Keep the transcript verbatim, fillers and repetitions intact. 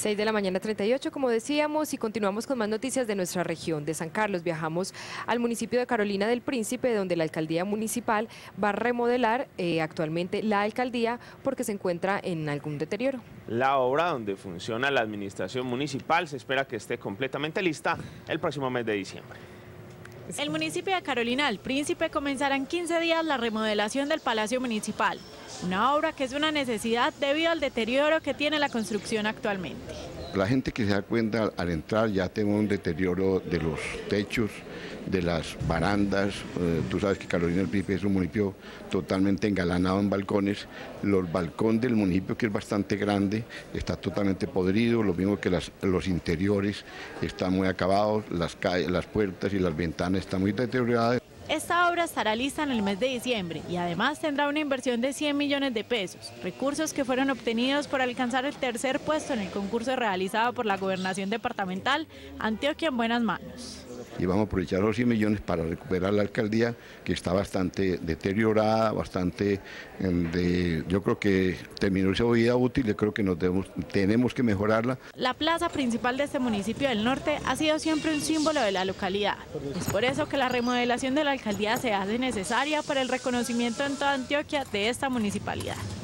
seis de la mañana treinta y ocho, como decíamos, y continuamos con más noticias de nuestra región. De San Carlos viajamos al municipio de Carolina del Príncipe, donde la alcaldía municipal va a remodelar eh, actualmente la alcaldía porque se encuentra en algún deterioro. La obra donde funciona la administración municipal se espera que esté completamente lista el próximo mes de diciembre. El municipio de Carolina del Príncipe comenzará en quince días la remodelación del Palacio Municipal, una obra que es una necesidad debido al deterioro que tiene la construcción actualmente. La gente que se da cuenta al entrar ya tengo un deterioro de los techos, de las barandas. Eh, tú sabes que Carolina del Príncipe es un municipio totalmente engalanado en balcones. Los balcones del municipio, que es bastante grande, está totalmente podrido, lo mismo que las, los interiores están muy acabados, las, calles, las puertas y las ventanas están muy deterioradas. Esta obra estará lista en el mes de diciembre y además tendrá una inversión de cien millones de pesos, recursos que fueron obtenidos por alcanzar el tercer puesto en el concurso realizado por la Gobernación Departamental Antioquia en Buenas Manos. Y vamos a aprovechar los cien millones para recuperar la alcaldía, que está bastante deteriorada, bastante, de, yo creo que terminó su vida útil, yo creo que nos debemos, tenemos que mejorarla. La plaza principal de este municipio del norte ha sido siempre un símbolo de la localidad. Es por eso que la remodelación de la alcaldía se hace necesaria para el reconocimiento en toda Antioquia de esta municipalidad.